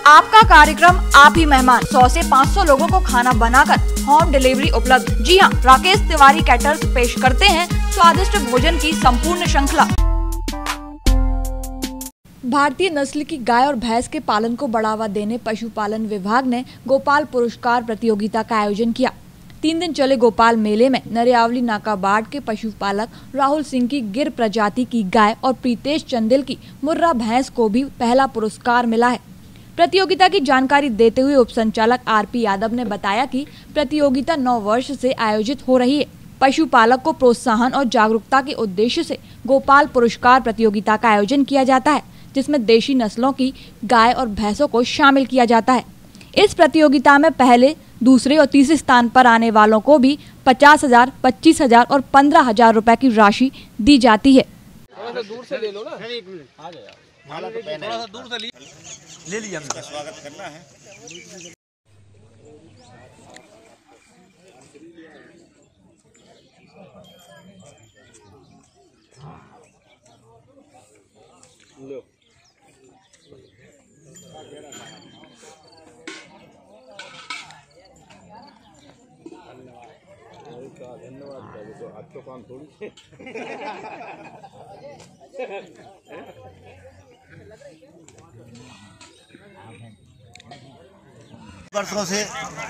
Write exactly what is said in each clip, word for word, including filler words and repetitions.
आपका कार्यक्रम आप ही मेहमान, सौ से पाँच सौ लोगों को खाना बनाकर होम डिलीवरी उपलब्ध। जी हाँ, राकेश तिवारी कैटर्स पेश करते हैं स्वादिष्ट भोजन की संपूर्ण श्रृंखला। भारतीय नस्ल की गाय और भैंस के पालन को बढ़ावा देने पशुपालन विभाग ने गोपाल पुरस्कार प्रतियोगिता का आयोजन किया। तीन दिन चले गोपाल मेले में नरियावली नाकाबाड़ के पशुपालक राहुल सिंह की गिर प्रजाति की गाय और प्रीतेश चंदेल की मुर्रा भैंस को भी पहला पुरस्कार मिला है। प्रतियोगिता की जानकारी देते हुए उप संचालक आर पी यादव ने बताया कि प्रतियोगिता नौ वर्ष से आयोजित हो रही है। पशुपालक को प्रोत्साहन और जागरूकता के उद्देश्य से गोपाल पुरस्कार प्रतियोगिता का आयोजन किया जाता है, जिसमें देशी नस्लों की गाय और भैंसों को शामिल किया जाता है। इस प्रतियोगिता में पहले, दूसरे और तीसरे स्थान पर आने वालों को भी पचास हजार, पच्चीस हजार और पंद्रह हजार रुपए की राशि दी जाती है। थोड़ा सा दूर से ले लो ना, एक मिनट आ जाओ, थोड़ा सा दूर से ले लीजिए, हमका स्वागत करना है। लो धन्यवाद, तो आज तो काम थोड़ी वर्षों से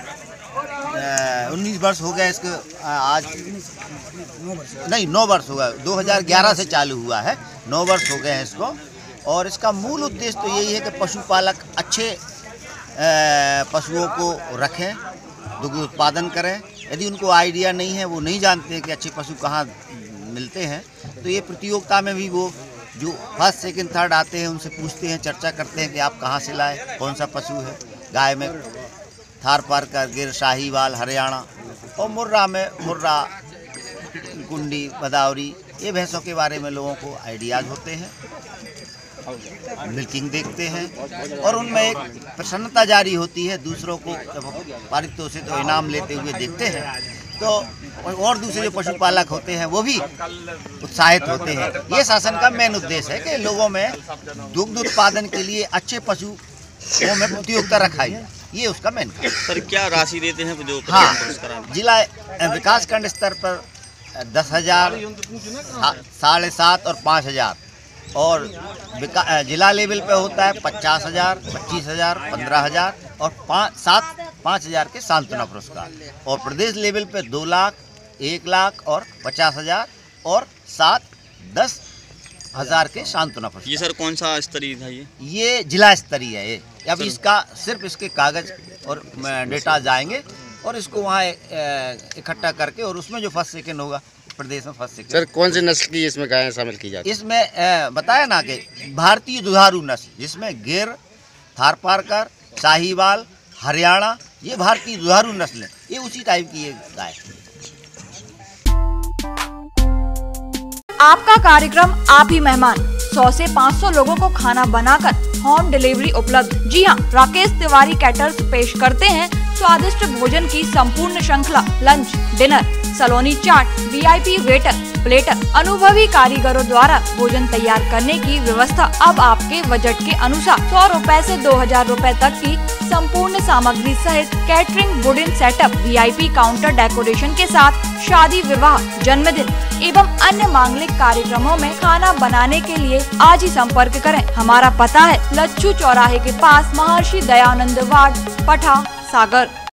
उन्नीस वर्ष हो गया इसको, आज नहीं नौ वर्ष हो गया, दो हज़ार ग्यारह से चालू हुआ है, नौ वर्ष हो गए हैं इसको। और इसका मूल उद्देश्य तो यही है कि पशुपालक अच्छे पशुओं को रखें, दुग्ध उत्पादन करें। यदि उनको आइडिया नहीं है, वो नहीं जानते हैं कि अच्छे पशु कहाँ मिलते हैं, तो ये प्रतियोगिता में भी वो जो फर्स्ट सेकंड थर्ड आते हैं उनसे पूछते हैं, चर्चा करते हैं कि आप कहाँ से लाए, कौन सा पशु है। गाय में थार पारकर, गिर, शाहीवाल, हरियाणा, और मुर्रा में मुर्रा, कुंडी, भदावरी, ये भैंसों के बारे में लोगों को आइडियाज़ होते हैं। मिल्किंग देखते हैं और उनमें एक प्रसन्नता जारी होती है। दूसरों को पारितोषिक तो इनाम लेते हुए देखते हैं, तो और दूसरे जो पशुपालक होते हैं वो भी उत्साहित होते हैं। ये शासन का मेन उद्देश्य है कि लोगों में दुग्ध उत्पादन के लिए अच्छे पशुओं में प्रतियोगिता रखाई जाए, ये उसका मेन। सर, क्या राशि देते हैं जो? हाँ, जिला विकास खंड स्तर पर दस हजार, साढ़े सात और पाँच हजार, और जिला लेवल पे होता है पचास हजार, पच्चीस हजार, पंद्रह हजार और पाँच सात पाँच हजार के सांत्वना पुरस्कार, और प्रदेश लेवल पे दो लाख, एक लाख और पचास हजार और सात दस हजार के सांत्वना पुरस्कार। ये सर कौन सा स्तरीय था? ये ये जिला स्तरीय है। ये अब इसका सिर्फ इसके कागज और डेटा जाएंगे और इसको वहाँ इकट्ठा करके, और उसमें जो फर्स्ट सेकेंड होगा प्रदेश में फर्स्ट सेकेंड। सर, कौन सी नस्ल की इसमें गायें शामिल की जाती हैं? इसमें बताया ना कि भारतीय दुधारू नस्ल, जिसमें गिर, थार पारकर, शाहीवाल, हरियाणा, ये भारतीय दुधारू नस्ल है। ये उसी टाइप की ये गाय। आपका कार्यक्रम आप ही मेहमान, सौ से पाँच सौ लोगों को खाना बनाकर होम डिलीवरी उपलब्ध। जी हाँ, राकेश तिवारी कैटर्स पेश करते हैं स्वादिष्ट भोजन की संपूर्ण श्रृंखला। Lunch, dinner, Saloni chaat, V I P waiter, platter, अनुभवी कारीगरों द्वारा भोजन तैयार करने की व्यवस्था अब आपके बजट के अनुसार। सौ रुपए से दो हजार रुपए तक की संपूर्ण सामग्री सहित catering, wooden setup, V I P counter decoration के साथ शादी, विवाह, जन्मदिन एवं अन्य मांगलिक कार्यक्रमों में खाना बनाने के लिए आज ही संपर्क करें। हमारा पता है लच्छू चौराहे के पास, महर्षि दयानंद वार्ड, पठा, सागर।